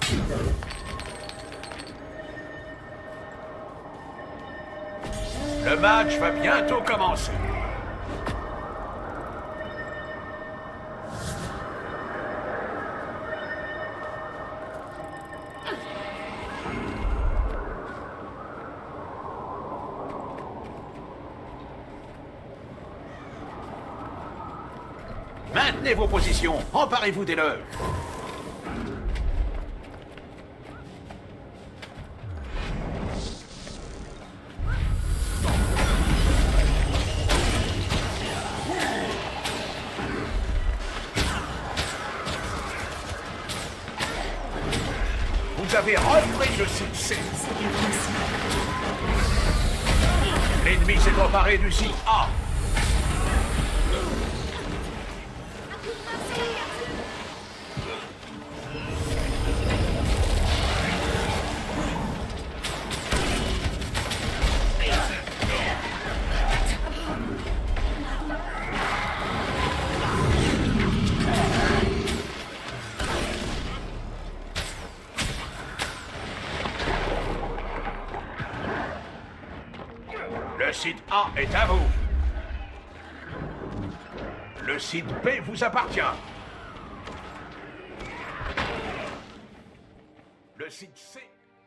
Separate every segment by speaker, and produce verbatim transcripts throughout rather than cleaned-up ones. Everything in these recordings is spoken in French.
Speaker 1: Le match va bientôt commencer. Maintenez vos positions, emparez-vous des leurs. Vous avez repris le succès. L'ennemi s'est emparé du site A. Le site A est à vous. Le site B vous appartient. Le site C...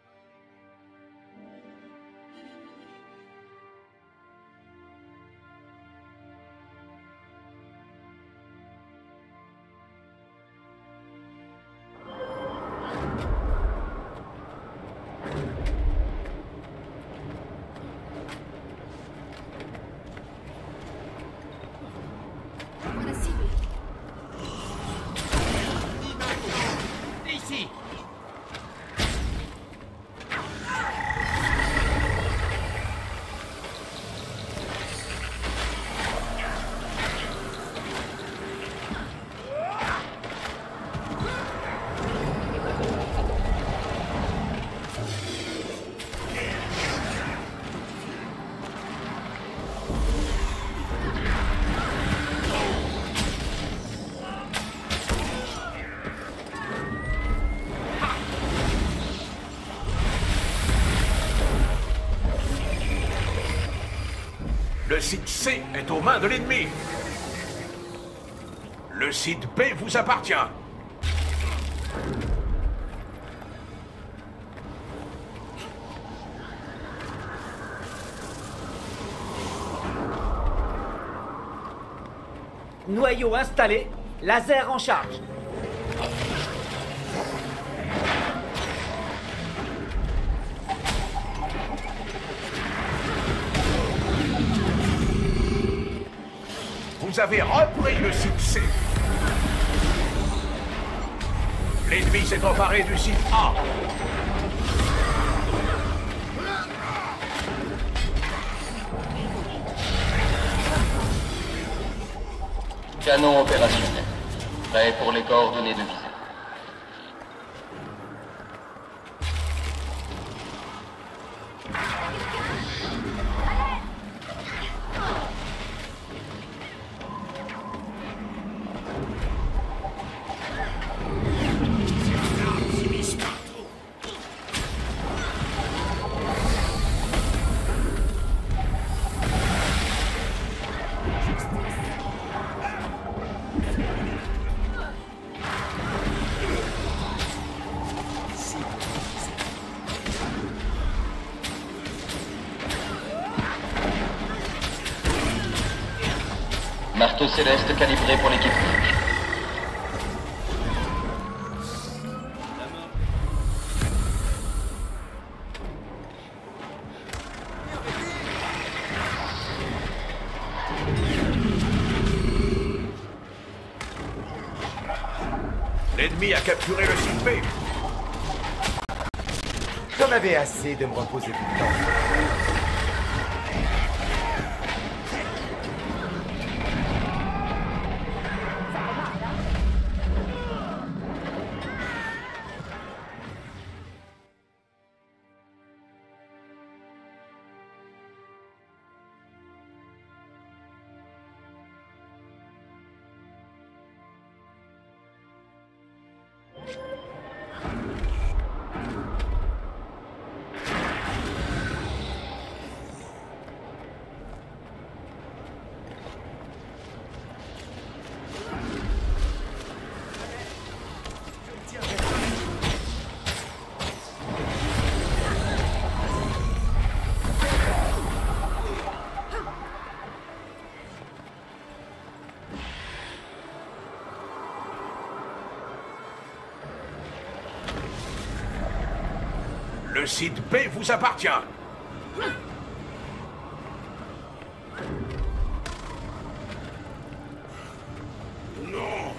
Speaker 1: Ici. Le site C est aux mains de l'ennemi. Le site B vous appartient.
Speaker 2: Noyau installé, laser en charge.
Speaker 1: Vous avez repris le site C. L'ennemi s'est emparé du site A.
Speaker 3: Canon opérationnel. Prêt pour les coordonnées de visée. Marteau céleste calibré pour l'équipage.
Speaker 1: L'ennemi a capturé le site B.
Speaker 4: J'en avais assez de me reposer tout le temps.
Speaker 1: Le site B vous appartient. Non.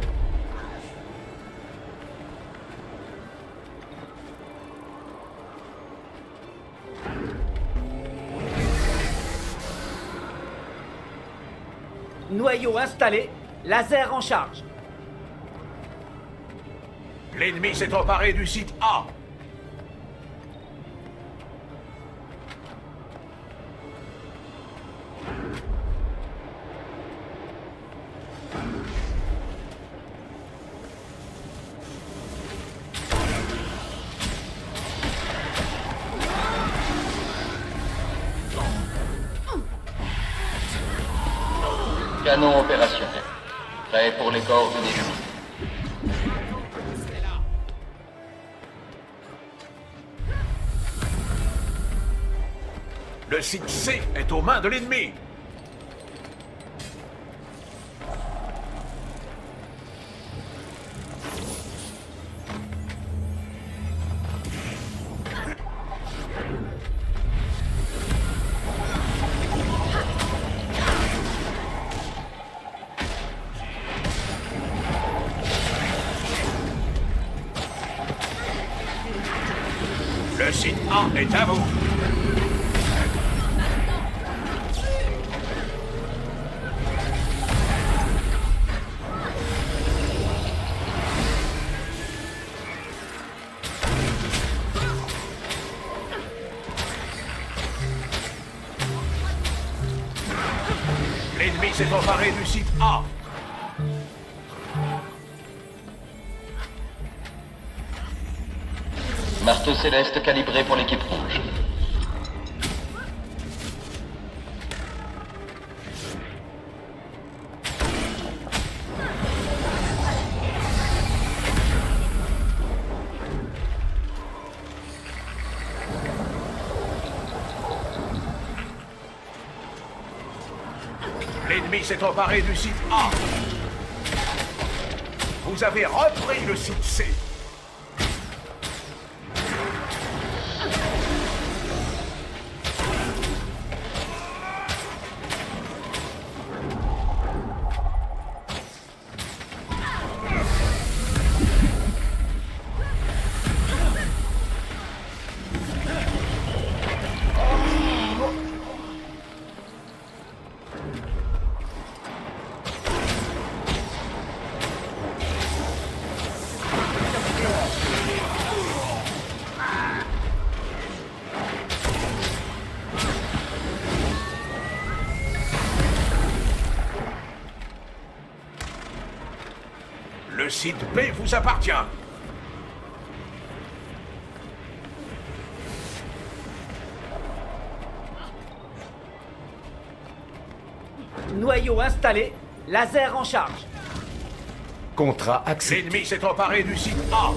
Speaker 2: Noyau installé, laser en charge.
Speaker 1: L'ennemi s'est emparé du site A.
Speaker 3: Canon opérationnel. Prêt pour les coordonnées.
Speaker 1: Le site C est aux mains de l'ennemi. Le site A est à vous. L'ennemi s'est emparé du site A.
Speaker 3: Marteau céleste calibré pour l'équipe rouge.
Speaker 1: L'ennemi s'est emparé du site A. Vous avez repris le site C. Le site B vous appartient.
Speaker 2: Noyau installé, laser en charge.
Speaker 4: Contrat accepté.
Speaker 1: L'ennemi s'est emparé du site A.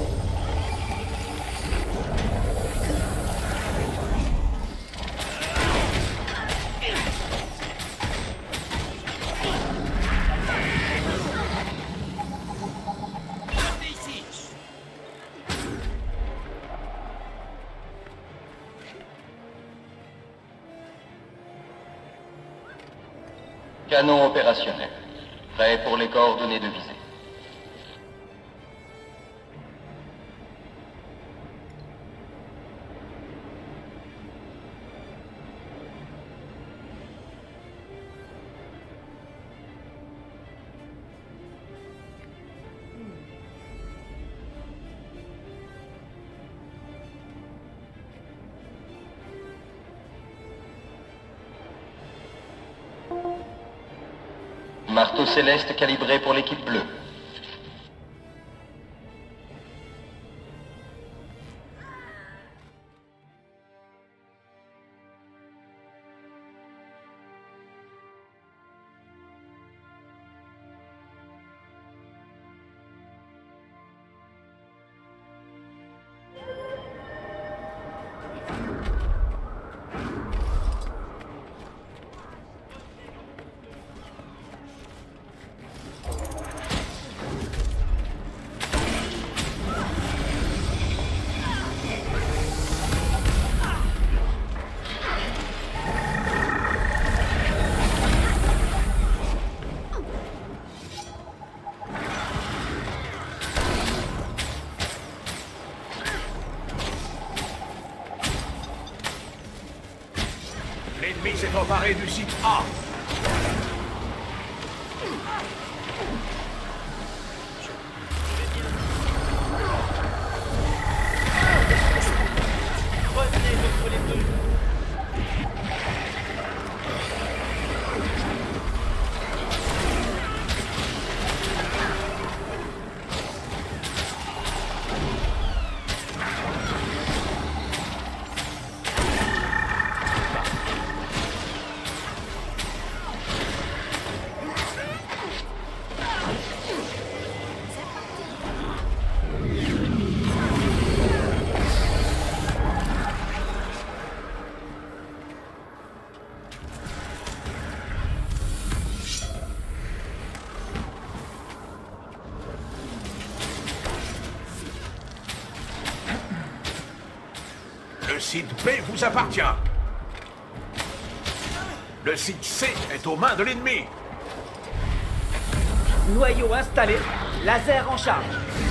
Speaker 3: Canon opérationnel. Prêt pour les coordonnées de visée. Marteau céleste calibré pour l'équipe bleue.
Speaker 1: près du site A.
Speaker 2: Revenez contre les deux.
Speaker 1: Le site B vous appartient. Le site C est aux mains de l'ennemi.
Speaker 2: Noyau installé. Laser en charge.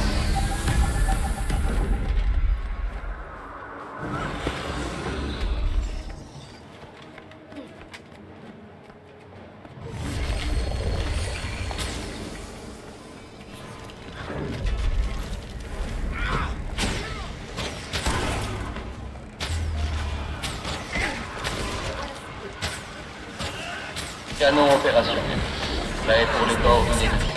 Speaker 3: Canon opérationnel. Prêt pour les coordonnées de tir.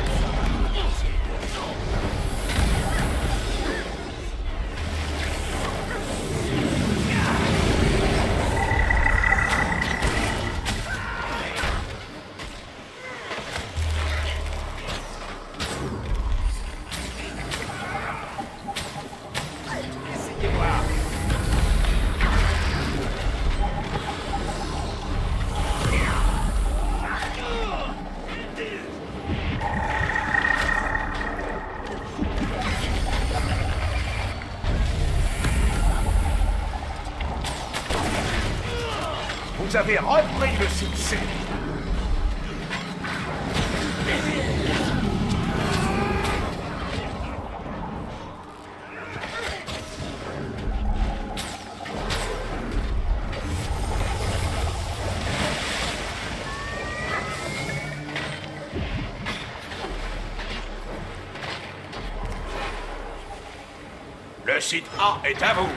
Speaker 1: Vous avez repris le site C. Le site A est à vous.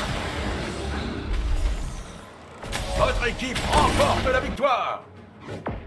Speaker 1: Votre équipe remporte la victoire.